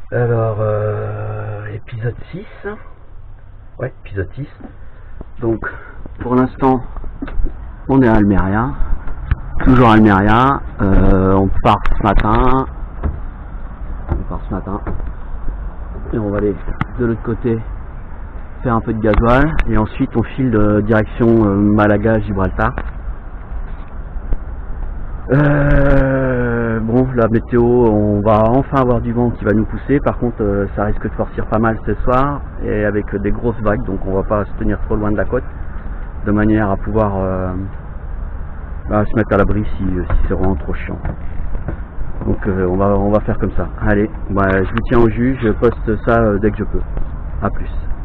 Alors, épisode 6. Ouais, épisode 6. Donc, pour l'instant, on est à Almeria. Toujours à Almeria. On part ce matin. Et on va aller de l'autre côté faire un peu de gasoil. Et ensuite, on file de direction Malaga-Gibraltar. Bon, la météo, on va enfin avoir du vent qui va nous pousser. Par contre, ça risque de forcir pas mal ce soir et avec des grosses vagues, donc on va pas se tenir trop loin de la côte, de manière à pouvoir se mettre à l'abri si c'est vraiment trop chiant. Donc on va faire comme ça. Allez, je vous tiens au jus, je poste ça dès que je peux. A plus.